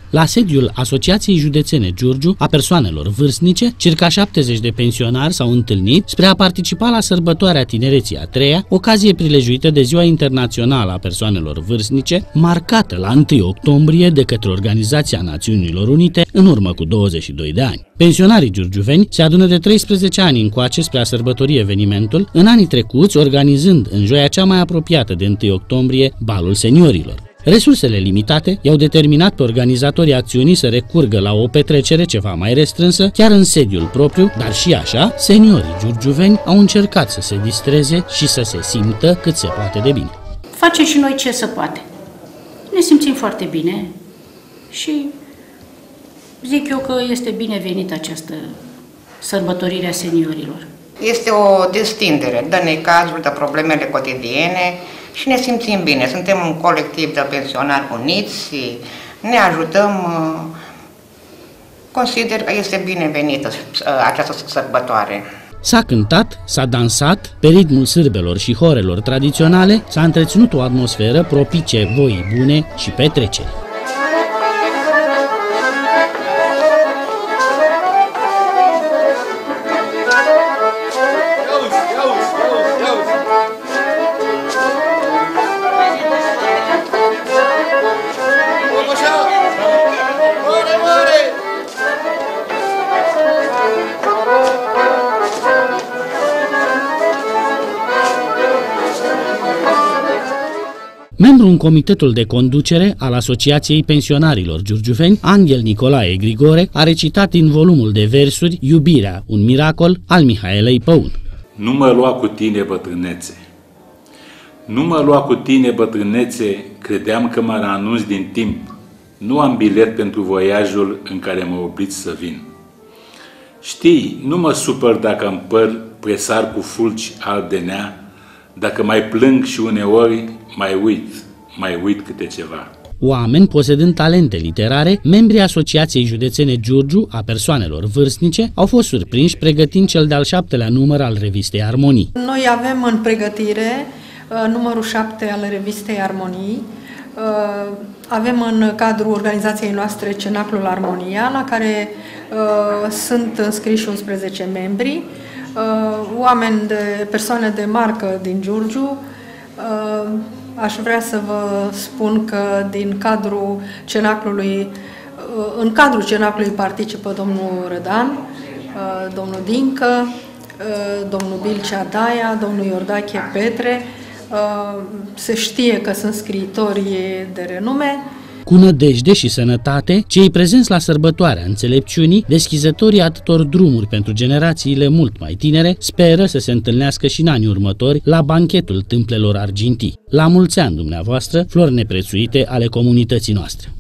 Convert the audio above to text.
La sediul Asociației Județene Giurgiu a persoanelor vârstnice, circa 70 de pensionari s-au întâlnit spre a participa la sărbătoarea tinereții a treia, ocazie prilejuită de Ziua Internațională a Persoanelor Vârstnice, marcată la 1 octombrie de către Organizația Națiunilor Unite în urmă cu 22 de ani. Pensionarii giurgiuveni se adună de 13 ani încoace spre a sărbători evenimentul, în anii trecuți organizând în joia cea mai apropiată de 1 octombrie balul seniorilor. Resursele limitate i-au determinat pe organizatorii acțiunii să recurgă la o petrecere ceva mai restrânsă, chiar în sediul propriu, dar și așa, seniorii giurgiuveni au încercat să se distreze și să se simtă cât se poate de bine. Facem și noi ce se poate. Ne simțim foarte bine și zic eu că este binevenită această sărbătorire a seniorilor. Este o destindere, dă necazuri, dă problemele cotidiene și ne simțim bine. Suntem un colectiv de pensionari uniți, ne ajutăm. Consider că este binevenită această sărbătoare. S-a cântat, s-a dansat, pe ritmul sârbelor și horelor tradiționale, s-a întreținut o atmosferă propice voii bune și petrecere. Membru în comitetul de conducere al Asociației Pensionarilor Giurgiuveni, Angel Nicolae Grigore a recitat din volumul de versuri Iubirea, un miracol al Mihaelei Păun. Nu mă lua cu tine, bătrânețe. Nu mă lua cu tine, bătrânețe, credeam că mă anunț din timp. Nu am bilet pentru voiajul în care mă obliți să vin. Știi, nu mă supăr dacă îmi păr presar cu fulgi alb de nea, dacă mai plâng și uneori mai uit câte ceva. Oameni posedând talente literare, membrii Asociației Județene Giurgiu a Persoanelor Vârstnice au fost surprinși pregătind cel de-al 7-lea număr al revistei Armonii. Noi avem în pregătire numărul 7 al revistei Armonii. Avem în cadrul organizației noastre Cenaclul Armonia, la care sunt înscriși 11 membri, persoane de marcă din Giurgiu. Aș vrea să vă spun că în cadrul Cenaclului participă domnul Rădan, domnul Dincă, domnul Bilcea Daia, domnul Iordache Petre. Se știe că sunt scriitori de renume. Cu nădejde și sănătate, cei prezenți la sărbătoarea înțelepciunii, deschizătorii atâtor drumuri pentru generațiile mult mai tinere, speră să se întâlnească și în anii următori la banchetul Tâmplelor Argintii. La mulți ani dumneavoastră, flori neprețuite ale comunității noastre!